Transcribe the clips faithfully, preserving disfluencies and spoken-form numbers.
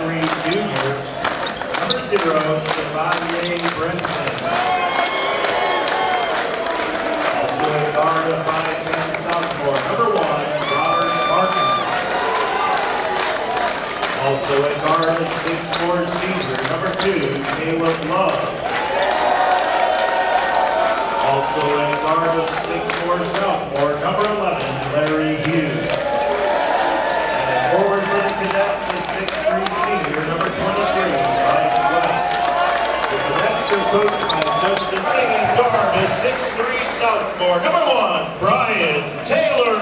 three junior, number zero, Chevalier Brenton. Also a guard of five ten sophomore, number one, Robert Martin. Also a guard of six four senior, number two, Caleb Lobs. Also a guard of six four sophomore, number eleven, Larry Hughes. And forward for the Cadets is six three senior, number twenty-three, Mike West. The Cadets are coached by Justin Binging. Guard is six three sophomore, number one, Brian Taylor.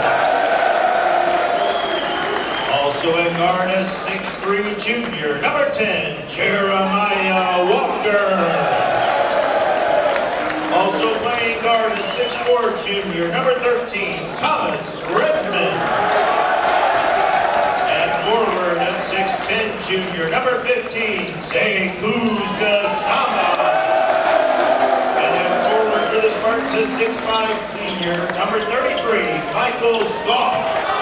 Also a guard is six three junior, number ten, Jeremiah Walker. Also playing guard is six four junior, number thirteen, Thomas Redmond. And forward is six ten junior, number fifteen, Seikuz Gasama. And then forward for the Spartans is six five senior, number thirty-three, Michael Scott.